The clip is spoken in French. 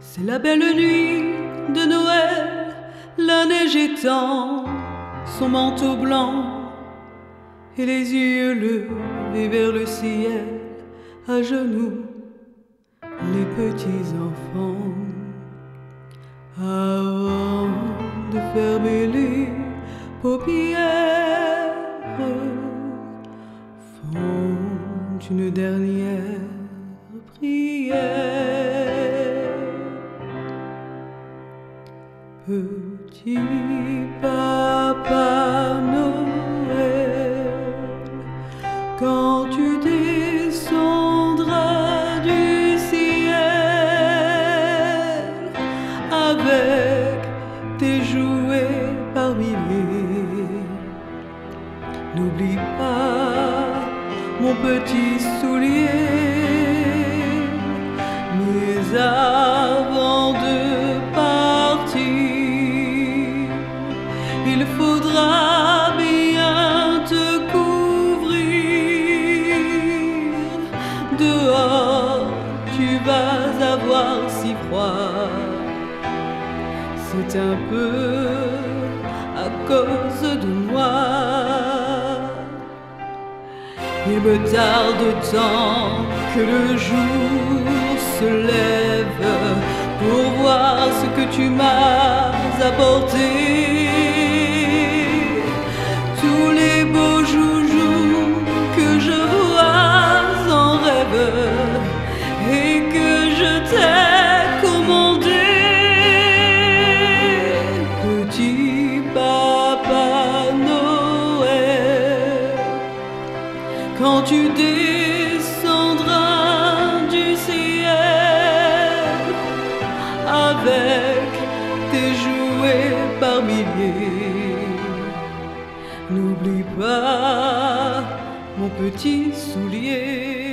C'est la belle nuit de Noël, la neige étend son manteau blanc et les yeux levés vers le ciel, à genoux, les petits enfants. Avant de fermer les paupières, font une dernière prière. Petit Papa Noël, quand tu descendras du ciel avec tes jouets par milliers, n'oublie pas mon petit soulier. Mais avant de partir, il faudra bien te couvrir. Dehors, tu vas avoir si froid. C'est un peu à cause de moi. Il me tarde tant que le jour se lève pour voir ce que tu m'as apporté. Tous les beaux joujoux que je vois en rêve et que je t'ai commandé. Petit Papa Noël, quand tu descendras du ciel avec tes jouets par milliers, n'oublie pas mon petit soulier.